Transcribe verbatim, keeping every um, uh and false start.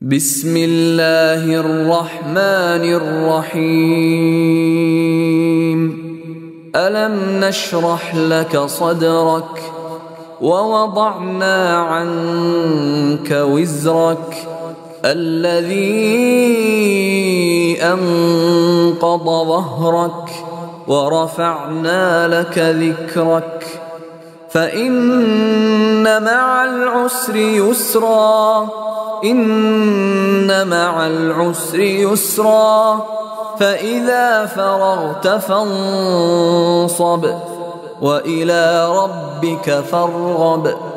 بسم الله الرحمن الرحيم. ألم نشرح لك صدرك ووضعنا عنك وزرك الذي أنقض ظهرك ورفعنا لك ذكرك فإن مع العسر يسرا إن مع العسر يسرا فإذا فرغت فانصب وإلى ربك فارغب.